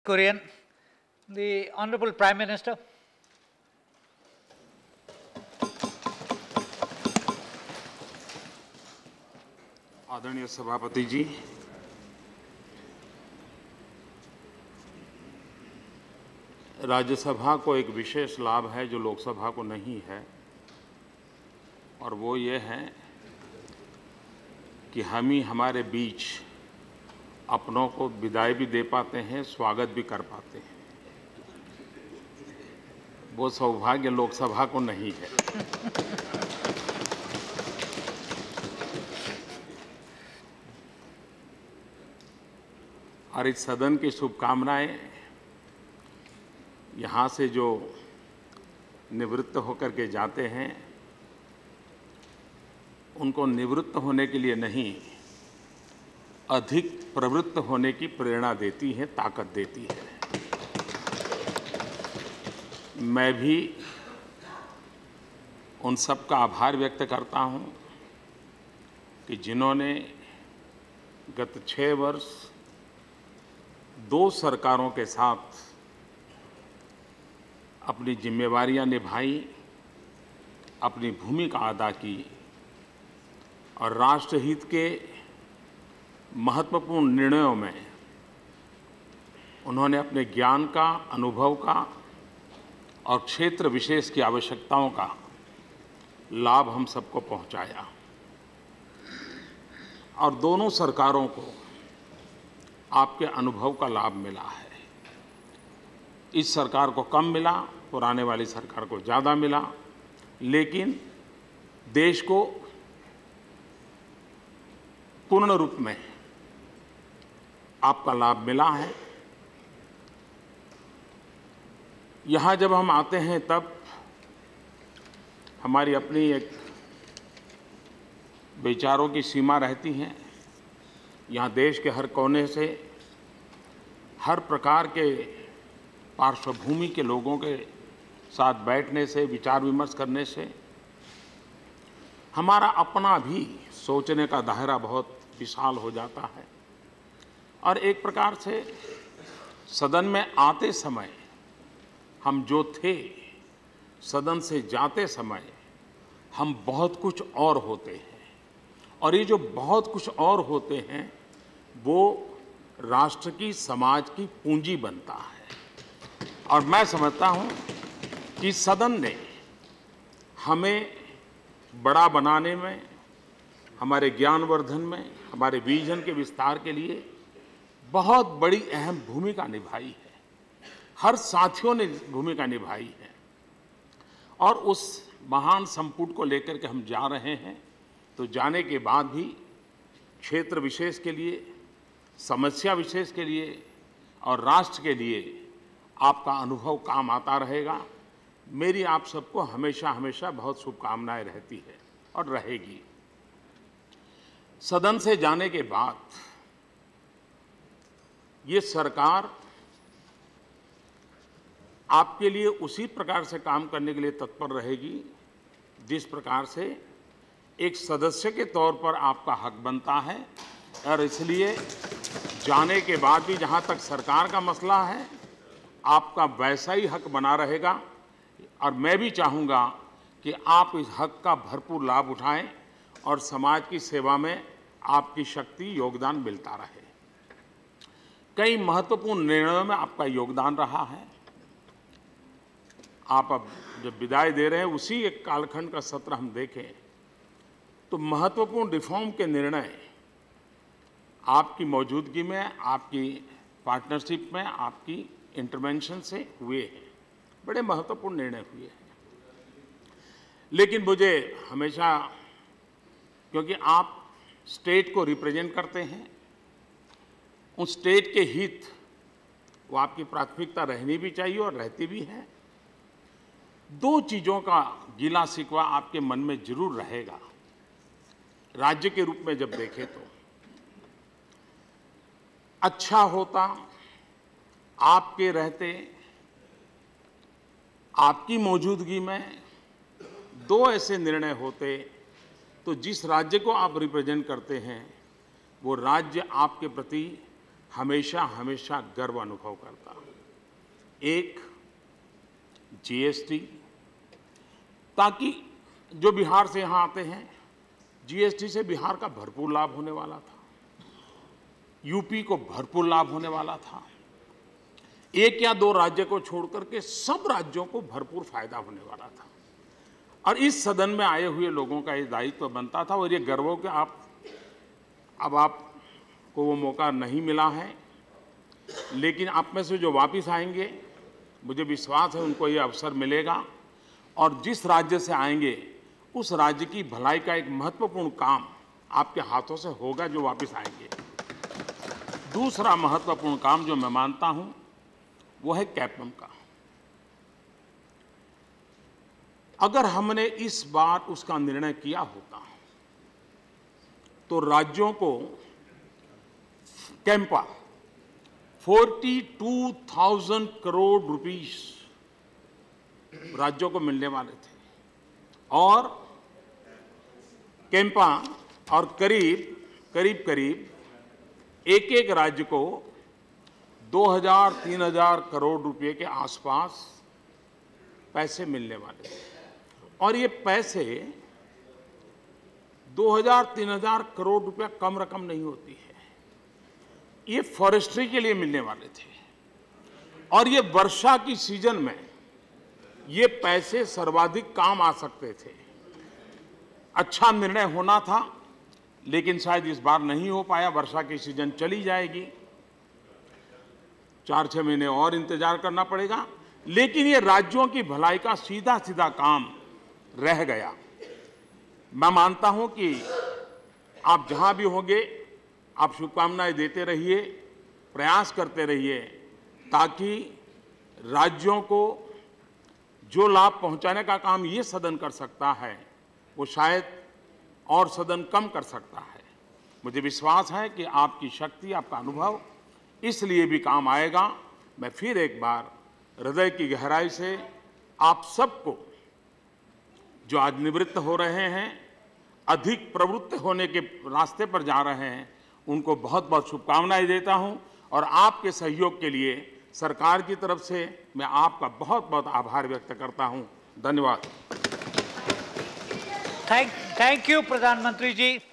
Korean, the Honorable Prime Minister. आदरणीय सभापति जी, राज्यसभा को एक विशेष लाभ है जो लोकसभा को नहीं है, और वो ये है कि हम ही हमारे बीच अपनों को विदाई भी दे पाते हैं, स्वागत भी कर पाते हैं। वो सौभाग्य लोकसभा को नहीं है। और इस सदन की शुभकामनाएं यहाँ से जो निवृत्त होकर के जाते हैं, उनको निवृत्त होने के लिए नहीं, अधिक प्रवृत्त होने की प्रेरणा देती है, ताकत देती है। मैं भी उन सब का आभार व्यक्त करता हूँ कि जिन्होंने गत 6 वर्ष 2 सरकारों के साथ अपनी जिम्मेवारियां निभाई, अपनी भूमिका अदा की और राष्ट्रहित के महत्वपूर्ण निर्णयों में उन्होंने अपने ज्ञान का, अनुभव का और क्षेत्र विशेष की आवश्यकताओं का लाभ हम सबको पहुंचाया। और दोनों सरकारों को आपके अनुभव का लाभ मिला है। इस सरकार को कम मिला, पुराने वाली सरकार को ज़्यादा मिला, लेकिन देश को पूर्ण रूप में आपका लाभ मिला है। यहाँ जब हम आते हैं तब हमारी अपनी एक विचारों की सीमा रहती है। यहाँ देश के हर कोने से, हर प्रकार के पार्श्वभूमि के लोगों के साथ बैठने से, विचार विमर्श करने से हमारा अपना भी सोचने का दायरा बहुत विशाल हो जाता है। और एक प्रकार से सदन में आते समय हम जो थे, सदन से जाते समय हम बहुत कुछ और होते हैं। और ये जो बहुत कुछ और होते हैं, वो राष्ट्र की, समाज की पूंजी बनता है। और मैं समझता हूँ कि सदन ने हमें बड़ा बनाने में, हमारे ज्ञानवर्धन में, हमारे विजन के विस्तार के लिए बहुत बड़ी अहम भूमिका निभाई है। हर साथियों ने भूमिका निभाई है। और उस महान संपुट को लेकर के हम जा रहे हैं, तो जाने के बाद भी क्षेत्र विशेष के लिए, समस्या विशेष के लिए और राष्ट्र के लिए आपका अनुभव काम आता रहेगा। मेरी आप सबको हमेशा हमेशा बहुत शुभकामनाएं रहती है और रहेगी। सदन से जाने के बाद ये सरकार आपके लिए उसी प्रकार से काम करने के लिए तत्पर रहेगी जिस प्रकार से एक सदस्य के तौर पर आपका हक बनता है। और इसलिए जाने के बाद भी जहाँ तक सरकार का मसला है, आपका वैसा ही हक बना रहेगा। और मैं भी चाहूँगा कि आप इस हक का भरपूर लाभ उठाएं और समाज की सेवा में आपकी शक्ति, योगदान मिलता रहे। कई महत्वपूर्ण निर्णयों में आपका योगदान रहा है। आप अब जब विदाई दे रहे हैं, उसी एक कालखंड का सत्र हम देखें तो महत्वपूर्ण रिफॉर्म के निर्णय आपकी मौजूदगी में, आपकी पार्टनरशिप में, आपकी इंटरवेंशन से हुए हैं। बड़े महत्वपूर्ण निर्णय हुए हैं। लेकिन मुझे हमेशा, क्योंकि आप स्टेट को रिप्रेजेंट करते हैं, उस स्टेट के हित वो आपकी प्राथमिकता रहनी भी चाहिए और रहती भी है। 2 चीज़ों का गिला शिकवा आपके मन में जरूर रहेगा। राज्य के रूप में जब देखें तो अच्छा होता आपके रहते, आपकी मौजूदगी में 2 ऐसे निर्णय होते तो जिस राज्य को आप रिप्रेजेंट करते हैं, वो राज्य आपके प्रति हमेशा हमेशा गर्व अनुभव करता। एक जीएसटी, ताकि जो बिहार से यहाँ आते हैं, जीएसटी से बिहार का भरपूर लाभ होने वाला था, यूपी को भरपूर लाभ होने वाला था। एक या दो राज्य को छोड़कर के सब राज्यों को भरपूर फायदा होने वाला था। और इस सदन में आए हुए लोगों का ये दायित्व बनता था और ये गर्व हो कि अब आपको वो मौका नहीं मिला है, लेकिन आप में से जो वापस आएंगे, मुझे विश्वास है उनको ये अवसर मिलेगा और जिस राज्य से आएंगे उस राज्य की भलाई का एक महत्वपूर्ण काम आपके हाथों से होगा जो वापस आएंगे। दूसरा महत्वपूर्ण काम जो मैं मानता हूं वो है कैपम का। अगर हमने इस बार उसका निर्णय किया होता तो राज्यों को कैंपा 42,000 करोड़ रुपीस राज्यों को मिलने वाले थे और कैंपा और करीब एक एक राज्य को 2,000-3,000 करोड़ रुपए के आसपास पैसे मिलने वाले थे। और ये पैसे 2,000-3,000 करोड़ रुपया कम रकम नहीं होती है, ये फॉरेस्ट्री के लिए मिलने वाले थे। और ये वर्षा की सीजन में ये पैसे सर्वाधिक काम आ सकते थे। अच्छा निर्णय होना था, लेकिन शायद इस बार नहीं हो पाया। वर्षा की सीजन चली जाएगी, 4-6 महीने और इंतजार करना पड़ेगा, लेकिन ये राज्यों की भलाई का सीधा सीधा काम रह गया। मैं मानता हूं कि आप जहां भी होंगे, आप शुभकामनाएं देते रहिए, प्रयास करते रहिए, ताकि राज्यों को जो लाभ पहुंचाने का काम ये सदन कर सकता है वो शायद और सदन कम कर सकता है। मुझे विश्वास है कि आपकी शक्ति, आपका अनुभव इसलिए भी काम आएगा। मैं फिर एक बार हृदय की गहराई से आप सबको, जो आज निवृत्त हो रहे हैं, अधिक प्रवृत्त होने के रास्ते पर जा रहे हैं, उनको बहुत बहुत शुभकामनाएं देता हूं। और आपके सहयोग के लिए सरकार की तरफ से मैं आपका बहुत बहुत आभार व्यक्त करता हूं। धन्यवाद। थैंक यू प्रधानमंत्री जी।